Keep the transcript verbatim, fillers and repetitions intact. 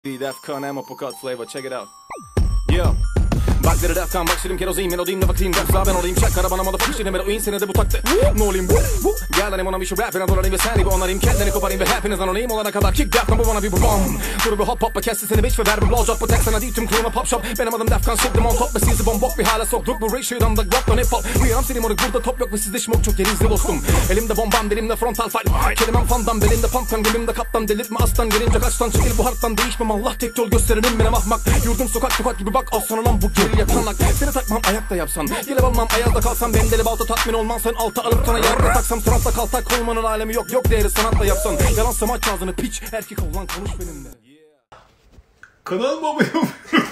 Defcon ammo uppercut flavor, check it out. Yeah. Bak deri Defcon, bak şirin kerozin, melodiyim de vaktim defsa ben olayım, çek arabana motherfucker şirin ben oyun senede bu taktı. Ne olayım bu, bu, gel lan ona bir şu rapine dolarayım ve sen gibi onarayım, kendini koparayım ve hepinizden olayım olana kadar kick Defcon bu bana bir bom. Dur bir hop hop ve kessin seni bitch ve ver bir blowjob, bu tek sana değil tüm klima pop shop. Benim adım Defcon, şiddim on top ve sizi bombok bir hale soktuk, bu ratio'dan da glock'tan hip hop. Uyanam senin moruk burada top yok ve sizde şmok çok gerizli dostum. Elimde bombam, dilimde frontal fight, kelimem fandan, belinde pumpkan, gülümde kaptan, delirtme aslan, gelince kaçtan çekil bu harptan, değişmem Allah tek yol gösteririm benim ahmak. Yurdum sokak sokak gibi bak, al sana lan bu geril yatanlak. Seni takmam ayakta yapsan, gelip almam ayazda kalsam, ben deli balta tatmin olman, sen alta alıp sana yerde taksam, sanatta kaltak olmanın alemi yok, yok değeri sanatla yapsan. Yalansa maç ağzını piç, erkek ol lan konuş benimle. Kanalıma abone olmayı